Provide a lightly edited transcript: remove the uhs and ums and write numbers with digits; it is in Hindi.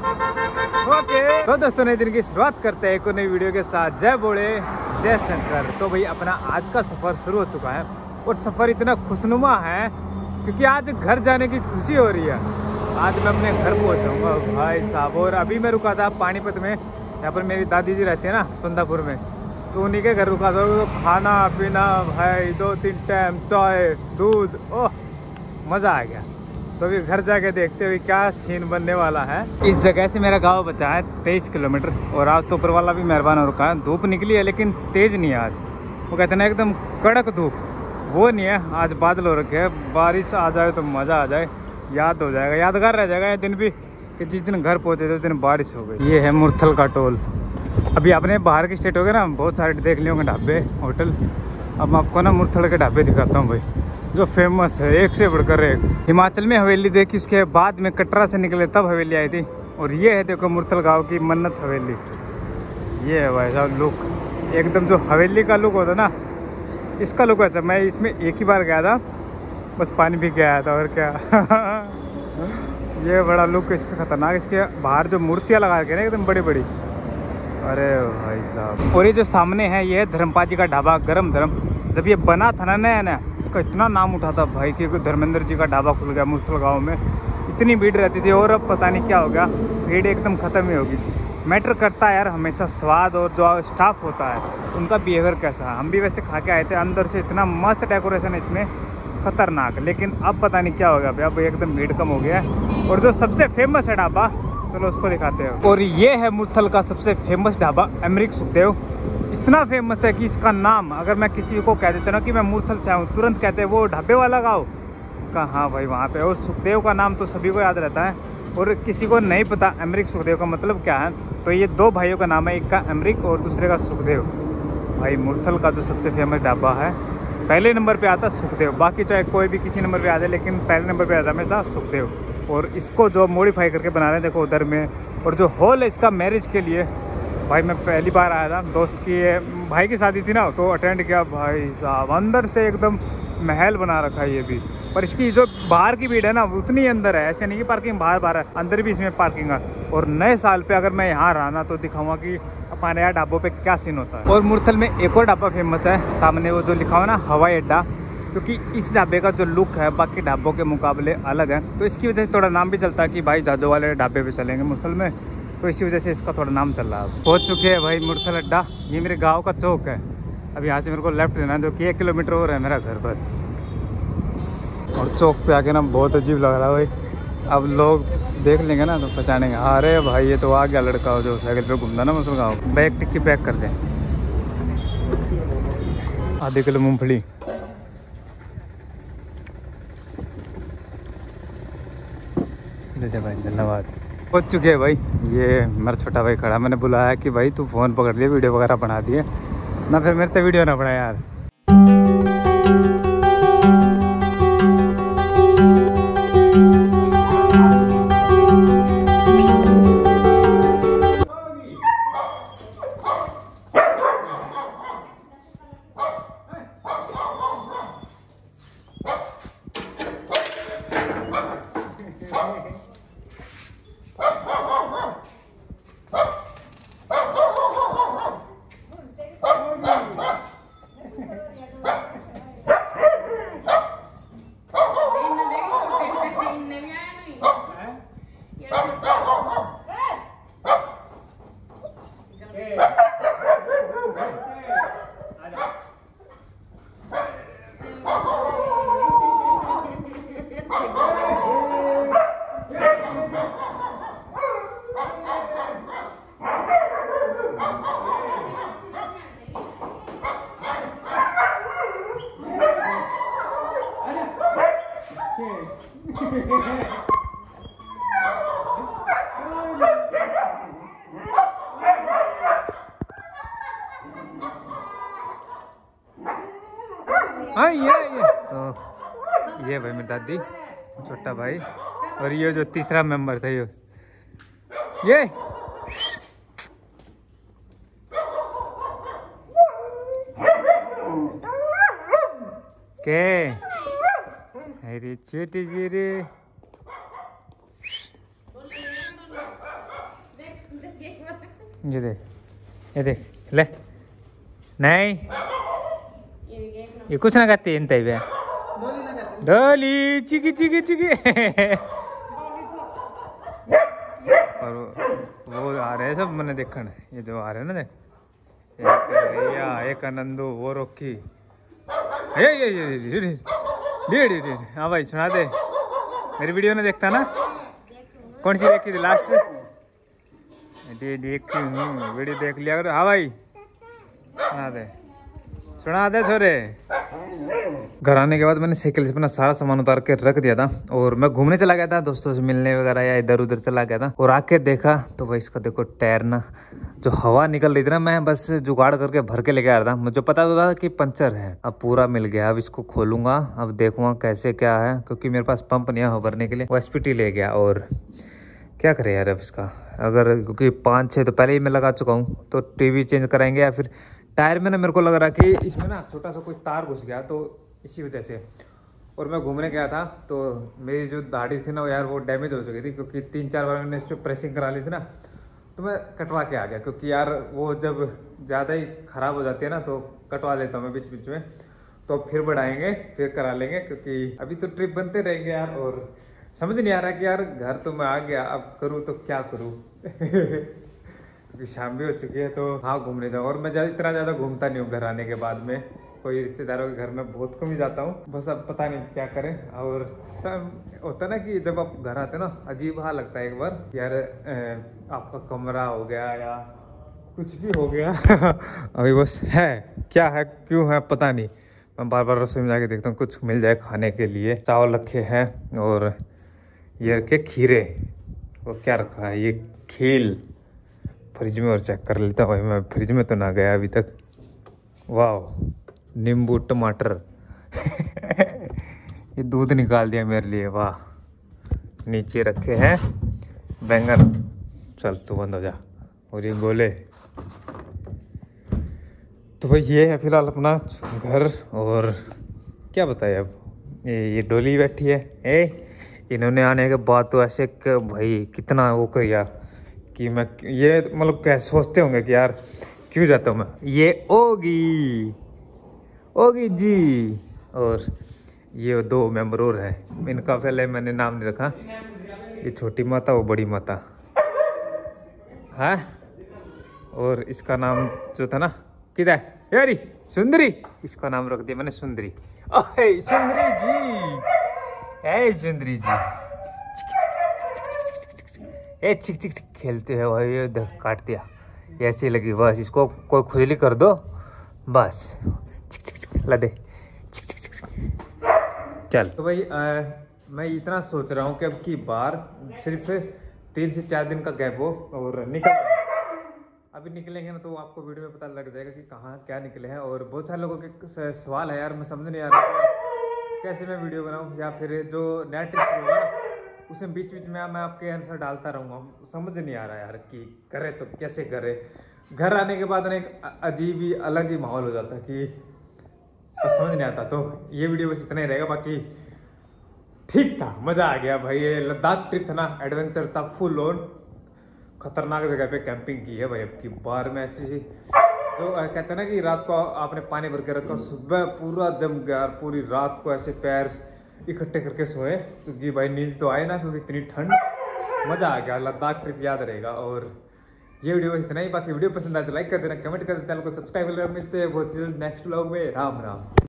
ओके तो दोस्तों, नए दिन की शुरुआत करते हैं एक नई वीडियो के साथ। जय बोले जय शंकर। तो भाई अपना आज का सफ़र शुरू हो चुका है और सफ़र इतना खुशनुमा है क्योंकि आज घर जाने की खुशी हो रही है। आज मैं अपने घर पहुंचाऊंगा भाई साहब। और अभी मैं रुका था पानीपत में, यहाँ पर मेरी दादी जी रहती है ना सुंदापुर में, तो उन्हीं के घर रुका था। तो खाना पीना भाई 2-3 टाइम चाय दूध, ओह मज़ा आ गया। तो अभी घर जाके देखते हुए क्या सीन बनने वाला है। इस जगह से मेरा गांव बचा है 23 किलोमीटर और आज तो ऊपर वाला भी मेहरबान हो रखा है। धूप निकली है लेकिन तेज़ नहीं है आज। वो कहते हैं ना एकदम कड़क धूप, वो नहीं है। आज बादल हो रखे है, बारिश आ जाए तो मज़ा आ जाए, याद हो जाएगा, यादगार रह जाएगा ये दिन भी कि जिस दिन घर पहुँचे थे उस दिन बारिश हो गई। ये है मुरथल का टोल। अभी आपने बाहर की स्टेट हो गए ना, बहुत सारे देख लिए होंगे ढाबे होटल। अब मैं आपको ना मुरथल के ढाबे दिखाता हूँ भाई, जो फेमस है एक से बढ़कर एक। हिमाचल में हवेली देखी, उसके बाद में कटरा से निकले तब हवेली आई थी। और ये है देखो मुरथल गांव की मन्नत हवेली। ये है भाई साहब लुक, एकदम जो हवेली का लुक होता ना, इसका लुक ऐसा। मैं इसमें एक ही बार गया था, बस पानी भी गया था और क्या। ये बड़ा लुक इसका खतरनाक। इसके बाहर जो मूर्तियाँ लगा के ना एकदम बड़ी बड़ी, अरे भाई साहब। और ये जो सामने है ये है धर्मपा जी का ढाबा गरम धर्म। जब ये बना था ना नया नया, इसका इतना नाम उठा था भाई कि धर्मेंद्र जी का ढाबा खुल गया मुरथल गांव में। इतनी भीड़ रहती थी और अब पता नहीं क्या हो गया, भीड़ एकदम ख़त्म ही होगी। मैटर करता है यार हमेशा स्वाद और जो स्टाफ होता है उनका बिहेवियर कैसा है। हम भी वैसे खा के आए थे, अंदर से इतना मस्त डेकोरेशन है इसमें, खतरनाक। लेकिन अब पता नहीं क्या हो गया भाई, अब एकदम भीड़ कम हो गया है। और जो सबसे फेमस है ढाबा, चलो उसको दिखाते हैं। और ये है मुरथल का सबसे फेमस ढाबा अमरीक सुखदेव। इतना फेमस है कि इसका नाम अगर मैं किसी को कह देता ना कि मैं मुरथल से आऊँ, तुरंत कहते हैं वो ढाबे वाला गाँव कहाँ भाई, वहाँ पे। और सुखदेव का नाम तो सभी को याद रहता है और किसी को नहीं पता अमरीक सुखदेव का मतलब क्या है। तो ये दो भाइयों का नाम है, एक का अमरीक और दूसरे का सुखदेव। भाई मुरथल का जो सबसे फेमस ढाबा है, पहले नंबर पे आता सुखदेव। बाकी चाहे कोई भी किसी नंबर पे आ जाए, लेकिन पहले नंबर पे आता हमेशा सुखदेव। और इसको जो मॉडिफाई करके बना रहे हैं देखो उधर में। और जो हॉल है इसका मैरिज के लिए, भाई मैं पहली बार आया था, दोस्त की भाई की शादी थी ना, तो अटेंड किया। भाई साहब अंदर से एकदम महल बना रखा है ये भी। पर इसकी जो बाहर की भीड़ है ना उतनी अंदर है, ऐसे नहीं कि पार्किंग बाहर बाहर है, अंदर भी इसमें पार्किंग है। और नए साल पे अगर मैं यहाँ रहा ना तो दिखाऊंगा कि हमारे यहाँ ढाबों पे क्या सीन होता है। और मुरथल में एक और ढाबा फेमस है, सामने वो जो लिखा हुआ ना हवाई अड्डा, क्योंकि इस ढाबे का जो लुक है बाकी ढाबों के मुकाबले अलग है। तो इसकी वजह से थोड़ा नाम भी चलता है कि भाई जादू वाले ढाबे पे चलेंगे मुरथल में, तो इसी वजह से इसका थोड़ा नाम चल रहा है। पहुँच चुके हैं भाई मुरथल अड्डा। ये मेरे गाँव का चौक है। अब यहाँ से मेरे को लेफ्ट लेना, जो कि 1 किलोमीटर और है मेरा घर बस। और चौक पे आके ना बहुत अजीब लग रहा है भाई। अब लोग देख लेंगे ना तो पहचानेंगे, अरे भाई ये तो आ गया लड़का जो साइकिल पे घूमता ना मुरथल गाँव। बैग टिक्की पैक कर दें, आधे किलो मूँगफली। भाई धन्यवाद। पहुँच चुके हैं भाई। ये मेरा छोटा भाई खड़ा, मैंने बुलाया कि भाई तू फ़ोन पकड़ लिया, वीडियो वगैरह बना दिए ना, फिर मेरे तो वीडियो ना बना यार। हाँ ये तो ये भाई मेरी दादी, छोटा भाई, और ये जो तीसरा मेंबर था ये के अरे छोटी जी रे ये देख ले नहीं ये कुछ ना करते इन तय डोली चिकी चिकी चिकी और वो आ रहे हैं सब मैंने देखा ये जो आ रहे हैं ना एक आनंदो वो रोकी हाँ भाई सुना दे मेरी वीडियो ने देखता ना कौन सी देखी थी लास्ट देख वीडियो देख लिया करो। हाँ भाई सुना दे छोरे। घर आने के बाद मैंने साइकिल से अपना सारा सामान उतार के रख दिया था और मैं घूमने चला गया था दोस्तों से मिलने वगैरह या इधर उधर चला गया था और आके देखा तो भाई इसका देखो टायर ना जो हवा निकल रही थी ना मैं बस जुगाड़ करके भर के लेके आ रहा था। मुझे पता तो था कि पंचर है। अब पूरा मिल गया। अब इसको खोलूंगा अब देखूंगा कैसे क्या है क्योंकि मेरे पास पंप नहीं है हवा भरने के लिए। वो SPT ले गया और क्या करे यार अब इसका अगर क्योंकि 5-6 तो पहले ही मैं लगा चुका हूँ तो टीवी चेंज कराएंगे या फिर टायर में ना मेरे को लग रहा कि इसमें ना छोटा सा कोई तार घुस गया तो इसी वजह से। और मैं घूमने गया था तो मेरी जो दाढ़ी थी ना यार वो डैमेज हो चुकी थी क्योंकि 3-4 बार मैंने इस पर प्रेसिंग करा ली थी ना तो मैं कटवा के आ गया क्योंकि यार वो जब ज़्यादा ही ख़राब हो जाती है ना तो कटवा लेता हूँ मैं बीच बीच में। तो फिर बढ़ाएंगे फिर करा लेंगे क्योंकि अभी तो ट्रिप बनते रहेंगे यार। और समझ नहीं आ रहा कि यार घर तो मैं आ गया अब करूँ तो क्या करूँ क्योंकि शाम भी हो चुकी है तो हाँ घूमने जाऊँ। और मैं इतना ज़्यादा घूमता नहीं हूँ घर आने के बाद में कोई रिश्तेदारों के घर में बहुत कम ही जाता हूँ बस अब पता नहीं क्या करें। और सब होता है ना कि जब आप घर आते हो ना अजीब हाँ लगता है एक बार यार आपका कमरा हो गया या कुछ भी हो गया अभी बस है क्या है क्यों है पता नहीं। मैं बार बार रसोई में जाके देखता हूँ कुछ मिल जाए खाने के लिए। चावल रखे हैं और ये रखे खीरे और क्या रखा है ये खील फ्रिज में और चेक कर लेता हूँ। मैं फ्रिज में तो ना गया अभी तक। वाह नींबू टमाटर ये दूध निकाल दिया मेरे लिए वाह। नीचे रखे हैं बैंगन चल तू बंद हो जा और ये गोले। तो भाई ये है फिलहाल अपना घर और क्या बताए अब ये डोली बैठी है इन्होंने आने के बाद तो ऐसे भाई कितना वो किया कि मैं ये मतलब कैसे सोचते होंगे कि यार क्यों जाता हूँ मैं। ये ओगी जी और ये 2 मेंबर और हैं इनका पहले मैंने नाम नहीं रखा। ये छोटी माता वो बड़ी माता है और इसका नाम जो था ना किधर है यारी सुंदरी इसका नाम रख दिया मैंने सुंदरी। ओए सुंदरी जी सुंदरी जी चिक चिक खेलते हैं भाई ये काट दिया ऐसी लगी बस इसको कोई खुजली कर दो बस ला दे चल। तो भाई मैं इतना सोच रहा हूँ कि अब की बार सिर्फ 3 से 4 दिन का गैप हो और अभी निकलेंगे ना तो आपको वीडियो में पता लग जाएगा कि कहाँ क्या निकले हैं। और बहुत सारे लोगों के सवाल है यार मैं समझ नहीं आ रहा कैसे मैं वीडियो बनाऊँ या फिर जो नया ट्रिप होगा उसमें बीच बीच में मैं आपके आंसर डालता रहूँगा। समझ नहीं आ रहा यार कि करे तो कैसे करे। घर आने के बाद ना एक अजीब ही अलग ही माहौल हो जाता है कि समझ नहीं आता। तो ये वीडियो बस इतना ही रहेगा बाकी ठीक था मज़ा आ गया भाई। ये लद्दाख ट्रिप था ना एडवेंचर था फुल ऑन खतरनाक जगह पे कैंपिंग की है भाई। अब की बार में ऐसी जो कहते हैं ना कि रात को आपने पानी भर के रखा सुबह पूरा जम गया पूरी रात को ऐसे पैर इकट्ठे करके सोए क्योंकि भाई नींद तो आए ना क्योंकि इतनी ठंड। मज़ा आ गया लद्दाख ट्रिप याद रहेगा। और ये वीडियो बस इतना ही बाकी वीडियो पसंद आए तो लाइक कर देना कमेंट कर देना चैनल को सब्सक्राइब कर। मिलते हैं बहुत जल्द नेक्स्ट व्लॉग में। राम राम।